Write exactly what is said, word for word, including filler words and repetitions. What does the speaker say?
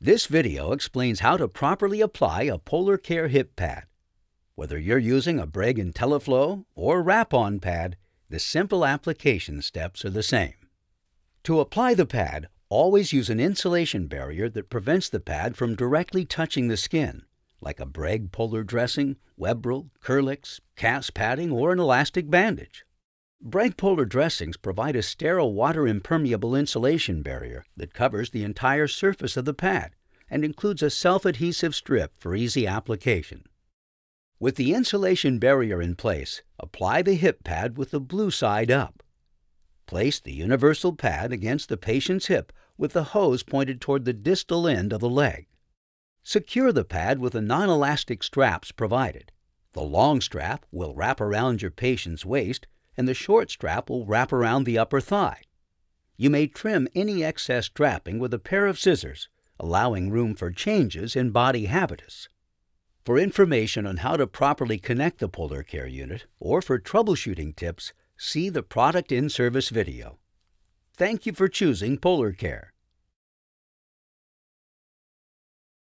This video explains how to properly apply a Polar Care hip pad. Whether you're using a Breg IntelliFlow or wrap-on pad, the simple application steps are the same. To apply the pad, always use an insulation barrier that prevents the pad from directly touching the skin, like a Breg polar dressing, Webril, Kerlix, cast padding, or an elastic bandage. Breg polar dressings provide a sterile water-impermeable insulation barrier that covers the entire surface of the pad and includes a self-adhesive strip for easy application. With the insulation barrier in place, apply the hip pad with the blue side up. Place the universal pad against the patient's hip with the hose pointed toward the distal end of the leg. Secure the pad with the non-elastic straps provided. The long strap will wrap around your patient's waist, and the short strap will wrap around the upper thigh. You may trim any excess strapping with a pair of scissors, allowing room for changes in body habitus. For information on how to properly connect the Polar Care unit or for troubleshooting tips, see the Product in Service video. Thank you for choosing Polar Care.